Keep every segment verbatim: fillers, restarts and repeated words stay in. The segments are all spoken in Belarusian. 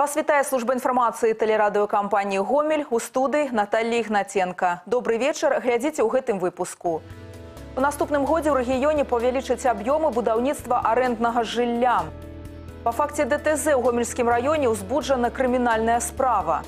Вас вітае служба інфармацыі тэлерадыёкампаніі «Гомель», у студыі Наталья Ігнаценка. Добрый вечар, глядзіце ў гэтым выпуску. У наступным годзе ў рэгіёне павялічаць аб'ёмы будаўніцтва арэнднага жылля. Па факце ДТЗ ў Гомельскім раёне ўзбуджана крымінальная справа.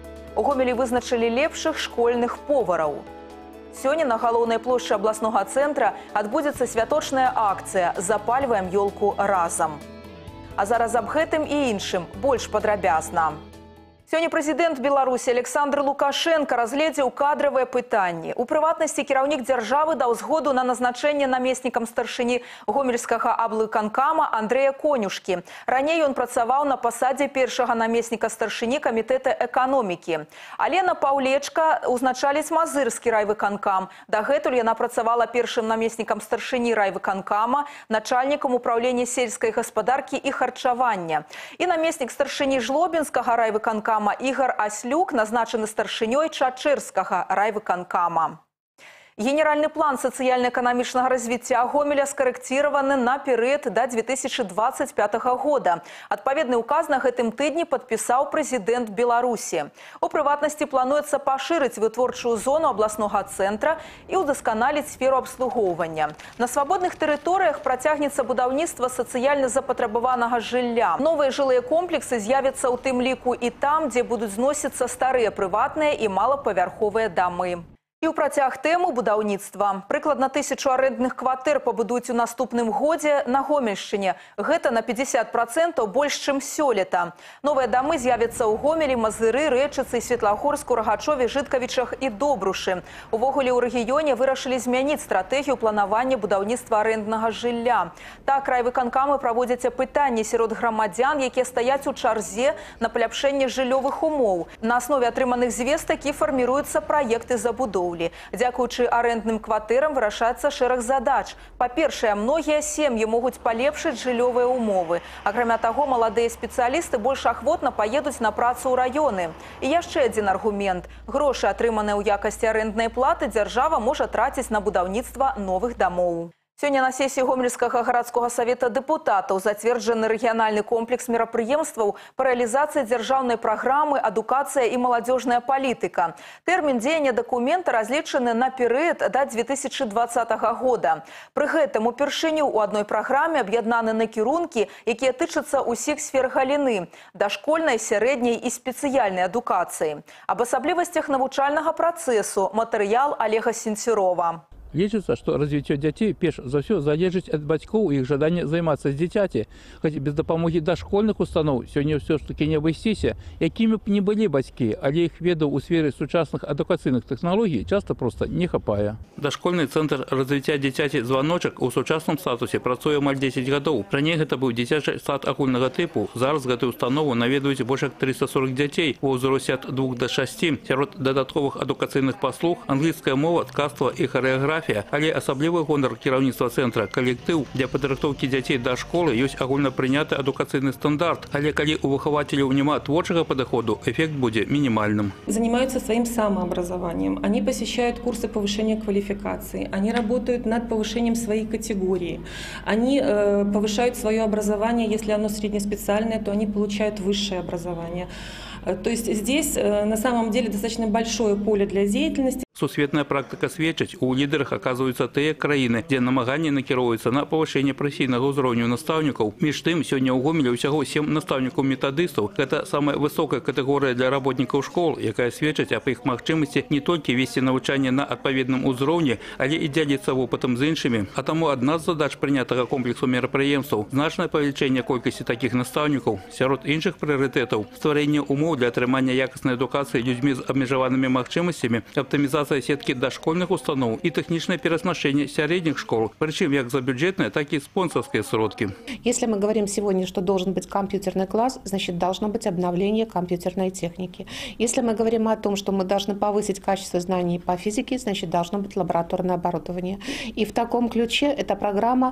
У Гомелі вызначылі лепшых школьных повараў. Сёння на галоўнай плошчы абласнога цэнтра адбудзецца святочная акцыя «Запальваем ёлку разам». А зараз аб гэтым і іншым больш падрабязна. Сёння прэзідэнт Беларусі Александр Лукашенко разгледзеў кадравыя пытанні. У прыватнасці кіраўнік дзяржавы даў згоду на назначэнне намеснікам старшыні гомельскага аблвыканкама Андрэя Конюшкі. Раней ён працаваў на пасадзе першага намесніка старшыні камітэта эканомікі. Алена Паўлечка узначаліць Мазырскі райвыканкам. Дагэтуль яна працавала першым намеснікам старшыні райвыканкама, начальнікам управлення сельскай гаспадаркі і харчавання. І намеснік старшыні Жлобінскага райвыканкама Игорь Аслюк назначены старшынёй Чачэрскага райвыканкама. Генеральны план сацыяльна-эканамічнага развіцця Гомеля скарэкціраваны на перыяд да две тысячи двадцать пятага года. Адпаведны ўказ на гэтым тыдні падпісаў прэзідэнт Беларусі. У прыватнасці плануецца пашырыць вытворчую зону абласнога цэнтра і ўдасканаліць сферу абслугоўвання. На свабодных тэрыторыях працягнецца будаўніцтва сацыяльна запатрабаванага жылля. Новыя жылыя комплексы з'явяцца ў тым ліку і там, дзе будуць зносіцца старыя прыватныя і малапавярховыя дамы. І ў працяг тэму будаўніцтва. Прыкладна тысячу арэндных кватэр пабудуюць у наступным годзе на Гомельшчыне. Гэта на пятьдесят процентов больш, чым сёлета. Новыя дамы з'явяцца ў Гомелі, Мазыры, Рэчыцы, Светлагорску, Рагачове, Жыткавічах і Добрушы. Увогуле ў рэгіёне вырашылі змяніць стратэгію планавання будаўніцтва арэнднага жылля. Так, райвыканкамы праводзяць апытанні сярод грамадзян, якія стаяць у чарзе на паляпшэнне жыллёвых умоў. На аснове атрыманых звестак і фарміруюцца праекты забудоўы. Дзякуючы арэндным кватэрам вырашаецца шэраг задач. Па-першае, многія сем'і могуць палепшыць жыллёвыя умовы. Акрамя таго, маладыя спецыялісты больш ахвотна паедуць на працу ў раёны. І яшчэ адзін аргумент. Грошы, атрыманыя ў якасці арэнднай платы, дзяржава можа траціць на будаўніцтва новых дамоў. Сёння на сесіі Гомельскага гарадскога савета дэпутатаў зацверджаны рэгіянальны комплекс мерапрыемстваў па рэалізацыі дзяржаўнай праграмы «Адукацыя і маладзёжная палітыка». Тэрмін дзеяння дакумента разлічаны на перыяд да две тысячи двадцатага года. Пры гэтым упершыню ў адной праграме аб'яднаны накірункі, якія тычацца ўсіх сфер галіны – дашкольнай, сярэдняй і спецыяльнай адукацыі. Аб асаблівасцях навучальнага працэсу матэрыял Олега Сенцюрова. Лічыцца, што развіццё дзяцей перш за ўсё залежыць ад бацькоў і іх жадання займацца з дзіцяці. Хоць без дапамогі дашкольных устаноў сёння ўсё ж такі не абысціся, якімі б не былі бацькі, але іх ведаў у сферы сучасных адукацыйных тэхналогій часта проста не хапае. Дашкольны цэнтр развіцця дзіцяці «Званочак» у сучасным статусе працуе амаль дзесяць гадоў. Раней гэта быў дзіцячы сад агульнага тыпу. Зараз гэтую установу наведваюць больш як триста сорок дзяцей ва ўзросце ад двух да шасці. Сярод дадатковых адукацыйных паслуг англійская мова, ткацтва і харэаграфія. Але асаблівы гонар кіраўніцтва цэнтра калектыў. Для падрыхтоўкі дзяцей да школы ёсць агульнапрыняты адукацыйны стандарт. Але калі у выхавацеляў няма творчага падыходу, эффект будзе минимальным. Занимаются своим самообразованием. Они посещают курсы повышения квалификации. Они работают над повышением своей категории. Они э, повышают свое образование. Если оно среднеспециальное, то они получают высшее образование. То есть здесь э, на самом деле достаточно большое поле для деятельности. Сусветная практыка сведчыць, у лідарах аказваюцца тыя краіны, дзе намаганні накіроўваюцца на павышэнне прафесійнага ўзроўню настаўнікаў. Між тым, сёння ў Гомелі ўсяго сем настаўнікаў-метадыстаў. Гэта самая высокая катэгорыя для работнікаў школ, якая сведчыць аб іх магчымасці не толькі весці навучанне на адпаведным узроўні, але і дзяліцца вопытам з іншымі. А таму адна з задач прынятага комплексу мерапрыемстваў – значнае павелічэнне колькасці такіх настаўнікаў. Сярод іншых прыярытэтаў – стварэнне умоў для атрымання якаснай адукацыі людзьмі з абмежаванымі магчымасцямі, аптымізацыя сетки дошкольных установ и техничное переоснащение средних школ, причем как за бюджетные, так и спонсорские сродки. Если мы говорим сегодня, что должен быть компьютерный класс, значит, должно быть обновление компьютерной техники. Если мы говорим о том, что мы должны повысить качество знаний по физике, значит, должно быть лабораторное оборудование. И в таком ключе эта программа,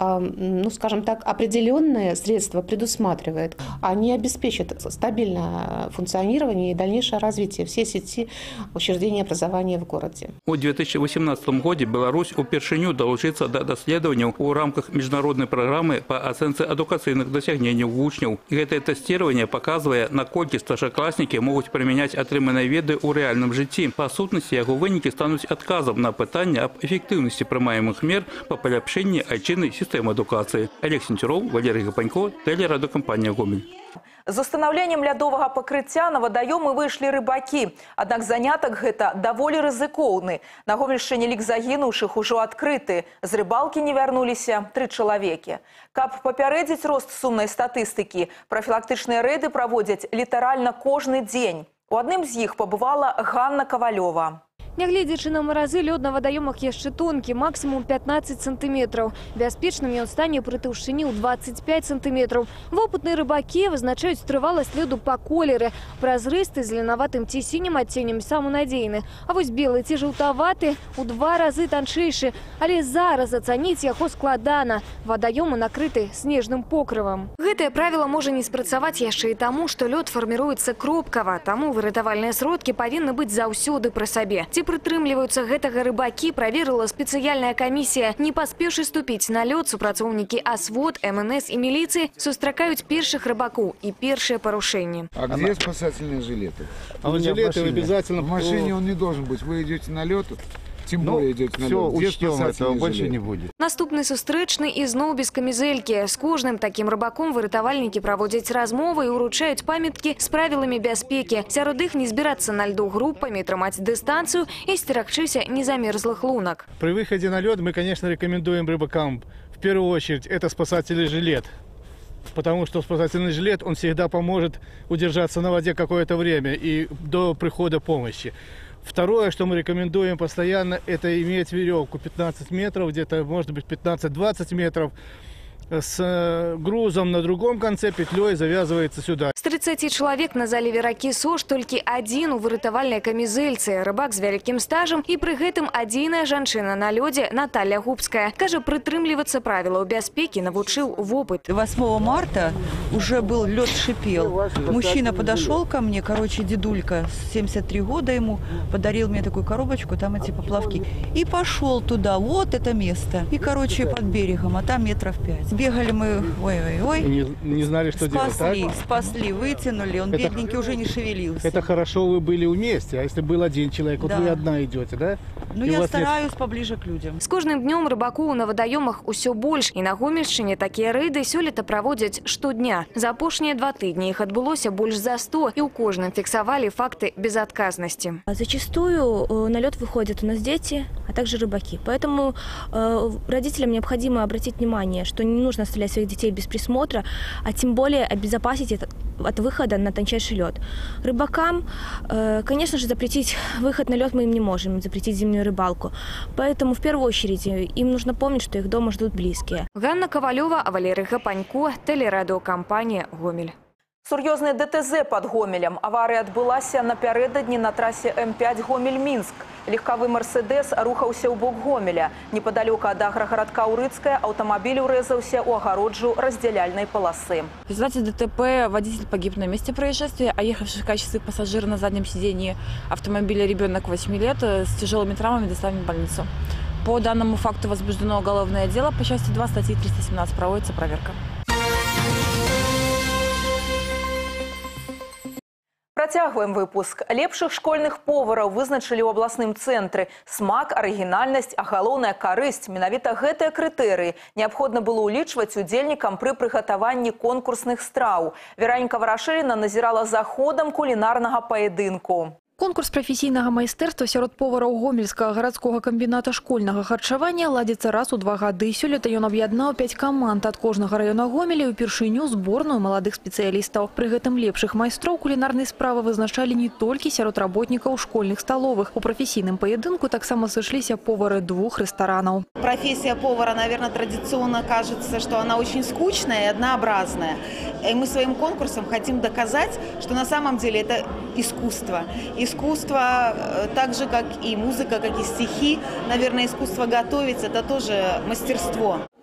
ну, скажем так, определенные средства предусматривает. Они обеспечат стабильное функционирование и дальнейшее развитие всей сети учреждений образования в в городе. У две тысячи восемнадцатом году Беларусь упершыню долучится до даследования у рамках международной программы по оценке адукацийных достижений учнев. И это тестирование показывает, накольки старшоклассники могут применять отриманные веды у реальном житті. По сутности, его выники станут отказом на питание об эффективности принимаемых мер по поляпшению айчинной системы адукации. Олег Сенцюров, Валерий Гапанько, телерадиокомпания «Гомель». З устанаўленнем лядовага пакрыцця на вадаёмы выйшлі рыбакі. Аднак занятак гэта даволі рызыкоўны. На Гомельшчыне лік загінуўшых ужо адкрыты. З рыбалкі не вярнуліся тры чалавекі. Каб папярэдзіць рост сумнай статыстыкі, прафілактычныя рэйды праводзяць літаральна кожны дзень. У адным з іх пабывала Ганна Кавалёва. Нягледзячы на маразы, лёд на вадаёмах яшчэ тонкі, максімум пятнадцать сантиметров. Бяспечным ён стане пры таўшчыні ў двадцать пять сантиметров. Вопытныя рыбакі вызначаюць трываласць лёду па колеры. Празрысты, з зеленаватым ці сінім адценнем самы надзейны. А вось белы ці жаўтаваты у два разы танчэйшы. Але зараз ацаніць яго складана. Вадаёмы накрыты снежным покрывам. Гэтае правіла можа не спрацаваць яшчэ і таму, што лёд фарміруецца кропкава. Таму выратавальныя сродкі павінны быць заўсёды пры сабе. Ці прытрымліваюцца гэтага рыбакі, праверыла спецыяльная камісія. Не паспеўшы ступіць на лёд, супрацоўнікі АСВОД, эм эн эс і міліцыі сустракаюць першых рыбакоў і першыя парушэнні. А где спасательные жилеты? А вот жилеты обязательно... В машине он не должен быть. Вы идете на лед, тем более идете на лед. Все, учтем, этого больше не будет. Наступны сустрэчны і зноў без камізэлькі. З кожным такім рыбаком выратавальнікі праводзяць размовы і ўручаюць памяткі з правіламі бяспекі. Сярод іх не збірацца на льду группами, трымаць дыстанцыю і сцерагчыся незамерзлых лунак. При выходе на лед мы, конечно, рекомендуем рыбакам в первую очередь это спасательный жилет. Потому что спасательный жилет, он всегда поможет удержаться на воде какое-то время и до прихода помощи. Второе, что мы рекомендуем постоянно, это иметь веревку пятнадцать метров, где-то может быть пятнадцать-двадцать метров, с грузом на другом конце, петлей завязывается сюда. З тридцати чалавек на заліве ракі Сош толькі адзін у выратавальнай камізэльцы. Рыбак з вялікім стажам і пры гэтым адзіная жанчына на лёдзе Наталья Губская. Кажа, прытрымлівацца правілаў бяспекі навучыў вопыт. восьмого марта уже был лед, шипел. Мужчина подошел ко мне, короче, дедулька, семьдесят три года ему, подарил мне такую коробочку, там эти поплавки. И пошел туда, вот это место. И, короче, под берегом, а там метров пять. Бегали мы, ой-ой-ой. Не, не знали, что спасли, делать, так? Спасли, вытянули, он это, бедненький уже не шевелился. Это хорошо, вы были вместе, а если был один человек, вот да. Вы одна идете, да? Ну, и я стараюсь нет... поближе к людям. С кожным днем рыбаку на водоемах усё больш. И на Гомельшчыне такие рейды сёлета проводят штодня. За апошнія два тыдні их отбылося больше за сто, и у кожным фиксовали факты безотказности. Зачастую на лед выходят у нас дети, а также рыбаки. Поэтому э, родителям необходимо обратить внимание, что не нужно оставлять своих детей без присмотра, а тем более обезопасить это от выхода на тончайший лед. Рыбакам, э, конечно же, запретить выход на лед мы им не можем, запретить зимнюю рыбалку. Поэтому в первую очередь им нужно помнить, что их дома ждут близкие. Ганна Ковалева, Валерий Гапанько, телерадиокомпания «Гомель». Сур'ёзны ДТЗ под Гомелем. Авария адбылася напярэдадні на трассе эм пять Гомель-Мінск. Легкавы Мерседес рухаўся ў бок Гомеля. Неподалёку ад аграгарадка Урыцкая аўтамабіль урэзаўся ў агароджу разделяльной полосы. В результате ДТП водитель погиб на месте происшествия, а ехавший в качестве пассажира на заднем сидении автомобиля ребенок восьми лет с тяжелыми травмами доставлен в больницу. По данному факту возбуждено уголовное дело по части два статьи триста семнадцать, проводится проверка. Працягваем выпуск. Лепшых школьных повараў вызначылі ў абласным цэнтры. Смак, арыгінальнасць, а галоўная карысць. Менавіта гэтыя крытэрыі неабходна было ўлічваць удзельнікам пры прыгатаванні конкурсных страў. Вераніка Варашыліна назірала за ходам кулінарнага паядынку. Конкурс прафесійнага майстэрства сярод повараў гомельскага гарадскога камбіната школьнага харчавання ладзіцца раз у два гады. Сёлета ён аб'яднаў пяць каманд ад кожнага раёна Гомеля і ўпершыню зборную маладых спецыялістаў. Пры гэтым лепшых майстроў кулінарнай справы вызначалі не толькі сярод работнікаў школьных сталовых. У прафесійным паядынку таксама сышліся повары двух ресторанов. Профессия повара, наверное, традиционно кажется, что она очень скучная и однообразная. И мы своим конкурсом хотим доказать, что на самом деле это искусство. Искусство, так же, как и музыка, как и стихи. Наверное, искусство готовить – это тоже мастерство.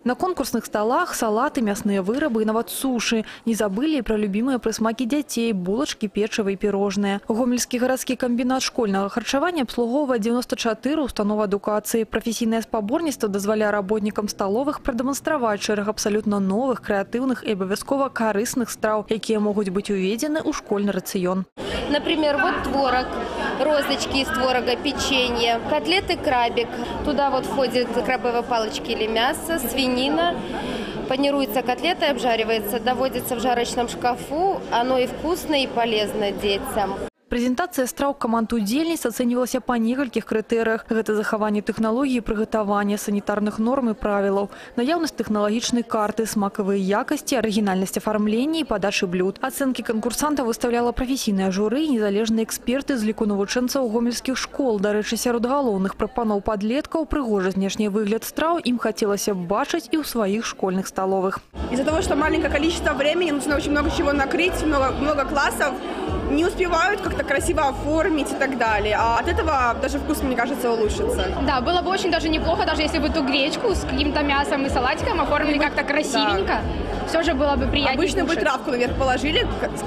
На конкурсных столах салаты, мясные вырабы и нават суши. Не забыли и про любимые присмаки детей – булочки, печиво и пирожные. Гомельский городский комбинат школьного харчавання обслуговывает девяносто четыре установы адукации. Профессийное спаборніцтва дозволяет работникам столовых продемонстрировать шераг абсолютно новых, креативных и обовязково корыстных страв, которые могут быть уведены у школьный рацион. Например, вот творог, розочки из творога, печенье, котлеты крабик. Туда вот входят крабовые палочки или мясо, свинина. Панируется котлета, обжаривается, доводится в жарочном шкафу. Оно и вкусное, и полезно детям. Презентация страў команд удзельніц оценивалась по нескольких критериях. Это захаванне технологии приготовления, санитарных норм и правил, наявность технологичной карты, смаковые якости, оригинальность оформления и подачи блюд. Оценки конкурсантов выставляла профессийное жюри и незалежные эксперты из ліку навучэнцаў гомельских школ. Дарэчы, сярод галоўных прапаноў падлеткаў прыгожы знешні выгляд страў им хотелось бачыць и у своих школьных столовых. Из-за того, что маленькое количество времени, нужно очень много чего накрыть, много, много классов, не успевают как-то красиво оформить и так далее. А от этого даже вкус, мне кажется, улучшится. Да, было бы очень даже неплохо, даже если бы ту гречку с каким-то мясом и салатиком оформили как-то красивенько. Да. Все же было бы приятнее. Обычно бы травку наверх положили,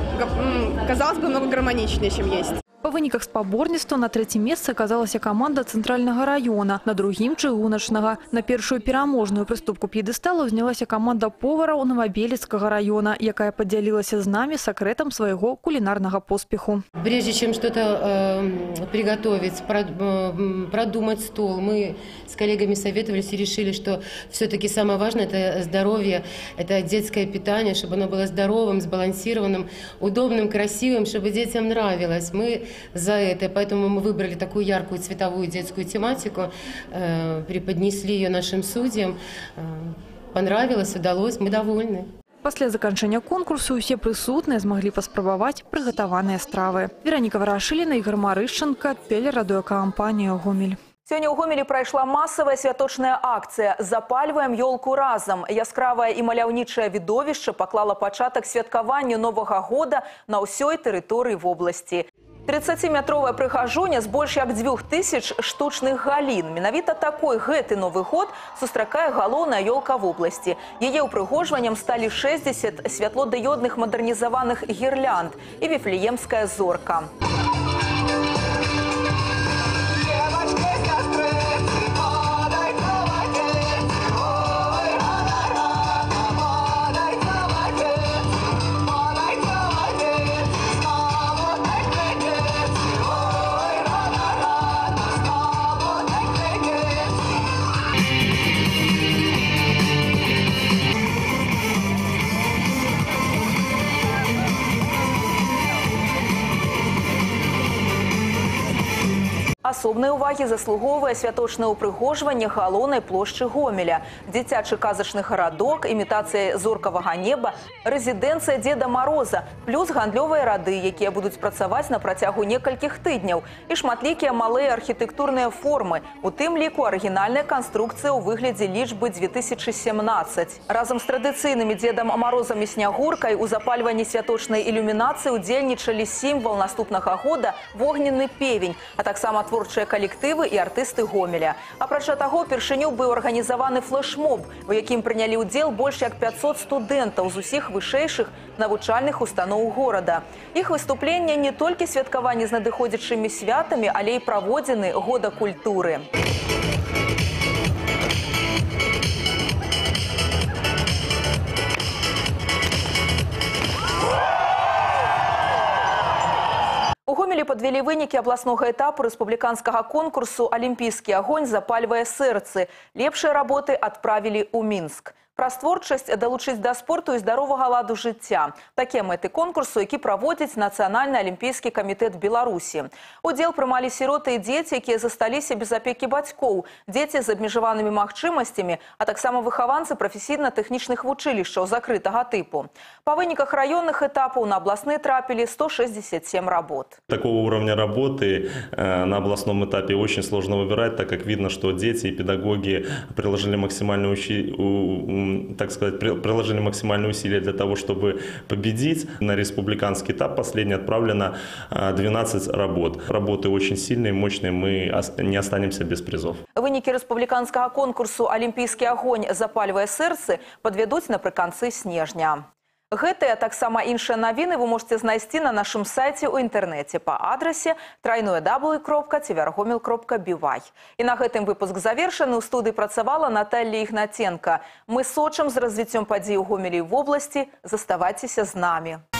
казалось бы, много гармоничнее, чем есть. По выніках спаборніцтва на третьем месте оказалась команда Центрального района, на другим – Чыгуначнага. На первую пераможную прыступку пьедестала узнялась команда повараў Новобелецкого района, якая поделилась с нами секретом своего кулинарного поспеху. Прежде чем что-то э, приготовить, продумать стол, мы с коллегами советовались и решили, что все-таки самое важное – это здоровье, это детское питание, чтобы оно было здоровым, сбалансированным, удобным, красивым, чтобы детям нравилось. Мы за это, поэтому мы выбрали такую яркую цветовую детскую тематику, э, преподнесли ее нашим судьям. Э, понравилось, удалось, мы довольны. После заканчэння конкурсу все присутные смогли паспрабаваць прыгатаваныя стравы. Вероника Ворошилина, Игорь Марышченко, телерадиокомпания «Гомель». Сегодня у Гомелі прайшла массовая святочная акция «Запальваем ёлку разом». Яскравае і маляўнічае відовішча паклала пачатак святкаванню Новага года на ўсёй тэрыторыі вобласці. тридцатиметровая прыгажуня з больш як дзвюх тысяч штучных галін. Менавіта такой гэты Новы год сустракае галоўная ёлка вобласці. Яе ўпрыгожваннем сталі шэсцьдзесят святлодыёдных мадэрнізаваных гірлянд і віфлеемская зорка. Асобнай увагі заслуговвае святочнае ўпрыгожванне галоўнай плошчы Гомеля. Дзіцячы казачны гарадок, імітацыя зоркавага неба, рэзідэнцыя Деда Мороза, плюс гандлёвыя рады, якія будуць працаваць на працягу некалькіх тыдняў, і шматлікія малыя архітэктурныя формы, у тым ліку арыгінальная канструкцыя ў выглядзе лічбы две тысячи семнадцать. Разам з традыцыйнымі Дедам Морозам і Снягуркай у запальванні святочнай ілюмінацыі удзельнічалі сімвал наступнага года вогненны певень, а таксама творчыя калектывы і артысты Гомеля. Апрача таго, упершыню быў арганізаваны флэшмоб, у якім прынялі ўдзел больш як пятьсот студэнтаў з усіх вышэйшых навучальных устаноў горада. Іх выступленне не толькі святкаванне з надыходзячымі святамі, але і праводзіны года культуры. У Гомелі подвели вынікі абласнога этапу рэспубліканскага конкурсу «Алімпійскі агонь запальвае сэрцы». Лепшыя работы адправілі ў Мінск. Праз творчасць далучыць да спорту і здаровага ладу жыцця. Такія мэты конкурсу, які праводзіць Нацыянальны алімпійскі камітэт Беларусі. Удзел прымалі сіроты і дзеці, якія засталіся без апекі бацькоў, дзеці з абмежаванымі магчымасцямі, а таксама выхаванцы прафесійна-тэхнічных вучылішчаў закрытага тыпу. Па выніках раённых этапаў на абласны трапілі сто шестьдесят семь работ. Такого уровня работы на областном этапе очень сложно выбирать, так как видно, что дети и педагоги приложили максимальные так сказать, приложили максимальные усилия для того, чтобы победить. На республиканский этап последний отправлено двенадцать работ. Работы очень сильные, мощные, мы не останемся без призов. Вынікі рэспубліканскага конкурсу «Олимпийский огонь запальвае сэрцы» падвядуць напрыканцы снежня. Гэтыя, а таксама іншыя навіны вы можете знайсці на нашым сайце ў інтэрнэце па адрасе трайное дабл ю кропка цівергомель кропка би вай. І на гэтым выпуск завершаны. У студыі працавала Наталья Ігнаценка. Мы сочым з развіццём падзей у Гомелі і вобласці. Заставайцеся з намі.